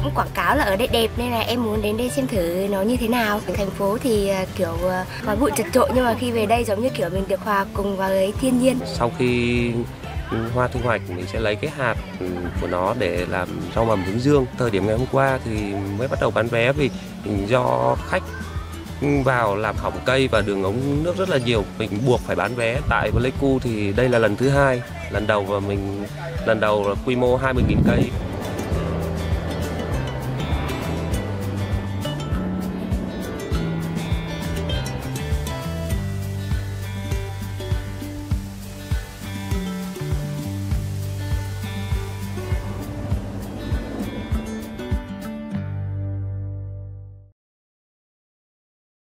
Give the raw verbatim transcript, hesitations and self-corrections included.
cũng quảng cáo là ở đây đẹp nên là em muốn đến đây xem thử nó như thế nào. Thành phố thì kiểu khói bụi chật chội nhưng mà khi về đây giống như kiểu mình được hòa cùng vào với thiên nhiên. Sau khi hoa thu hoạch mình sẽ lấy cái hạt của nó để làm rau mầm hướng dương. Thời điểm ngày hôm qua thì mới bắt đầu bán vé vì do khách vào làm hỏng cây và đường ống nước rất là nhiều, mình buộc phải bán vé. Tại Pleiku thì đây là lần thứ hai, lần đầu và mình lần đầu là quy mô hai mươi nghìn cây.